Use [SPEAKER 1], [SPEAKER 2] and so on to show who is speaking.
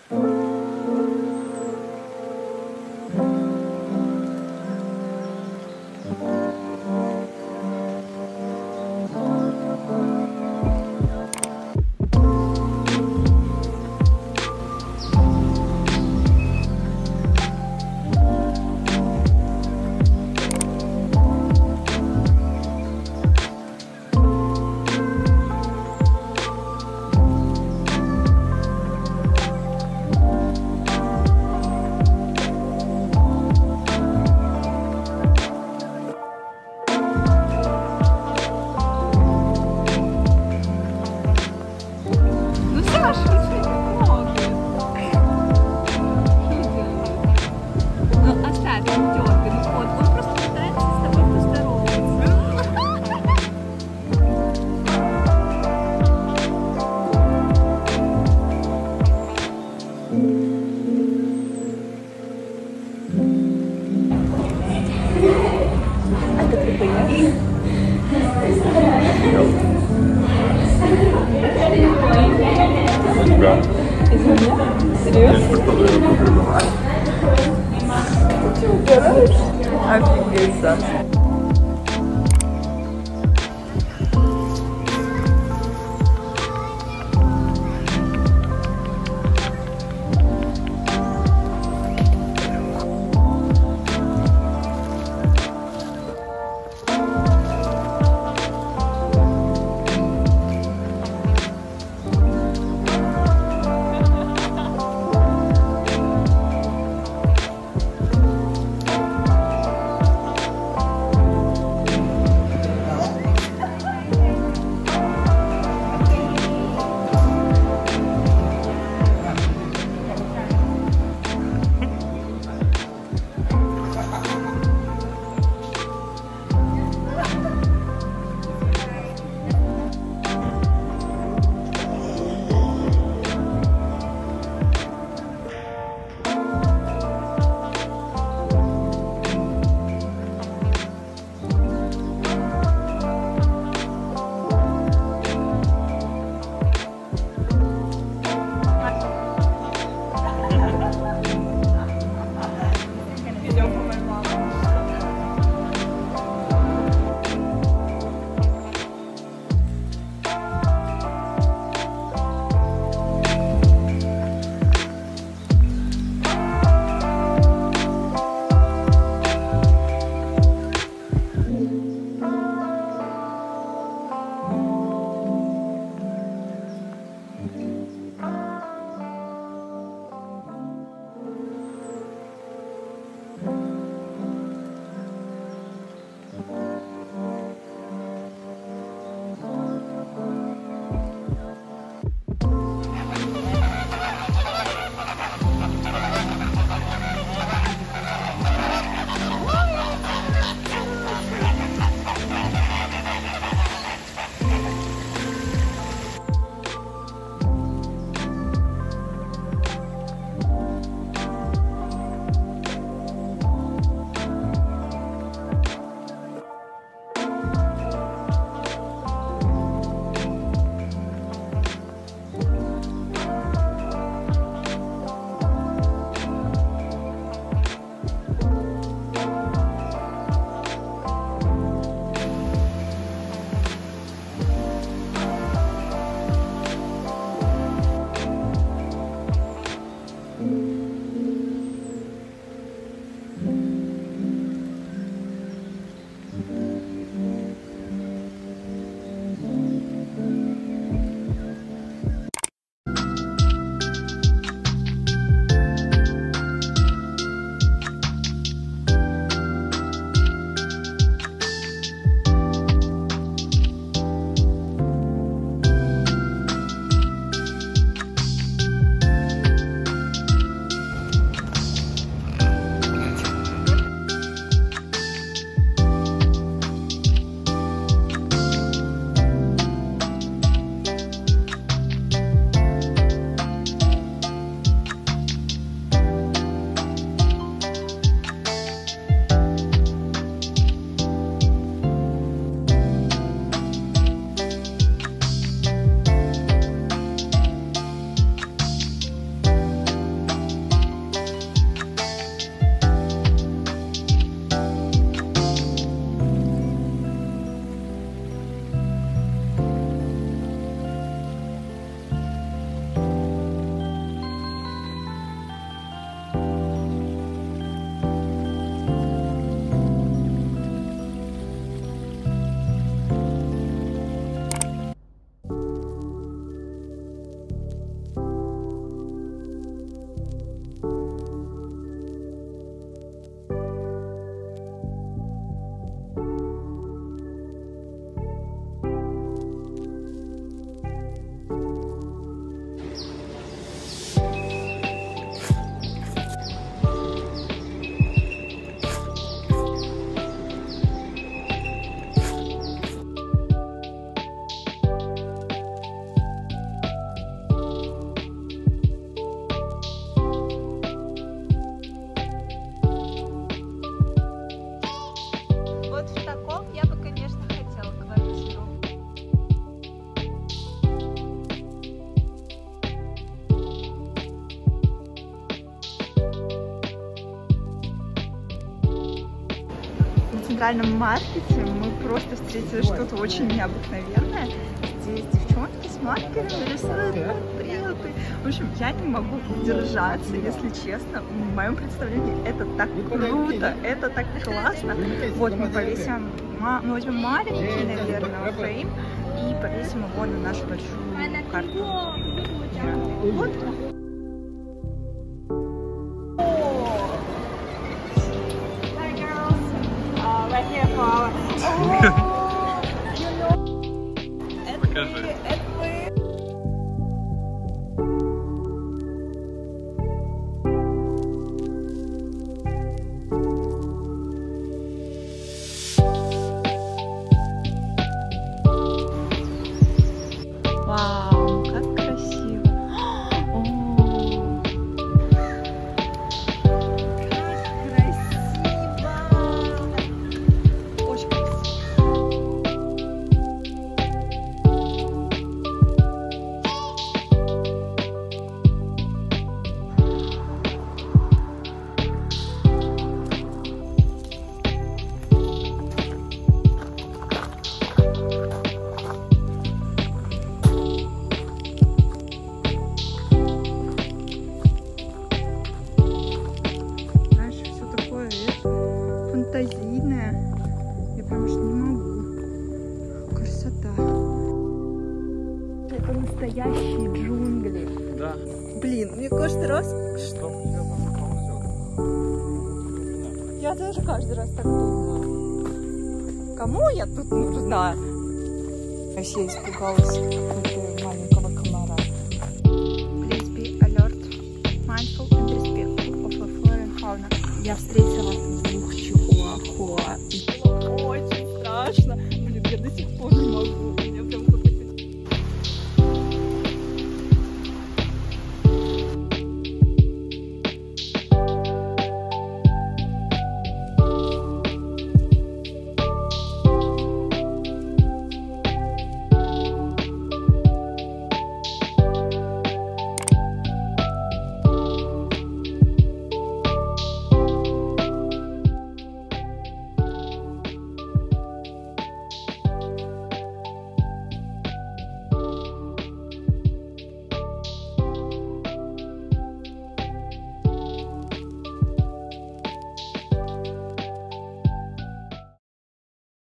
[SPEAKER 1] Из меня? Серьезно? Ты угораешь? Офигеть, Саша. центральном маркете мы просто встретили что-то очень необыкновенное. Здесь девчонки с маркерами рисуют портреты. В общем, я не могу держаться, если честно. В моем представлении это так круто, это так классно. Вот мы повесим, мы возьмем маленький, наверное, фрейм и повесим его на нашу большую карту. Вот.
[SPEAKER 2] Покажи.
[SPEAKER 1] Вау, как красиво! Очень красиво! Знаешь, все такое фантазийное. Я прям уж не могу. Красота. Это настоящие джунгли.
[SPEAKER 2] Да.
[SPEAKER 1] Блин, мне каждый раз... Я тоже каждый раз так думаю. Кому я тут нужна? Вообще испугалась маленького комара. Please be alert, mindful and respectful of the flora and fauna. Я встретила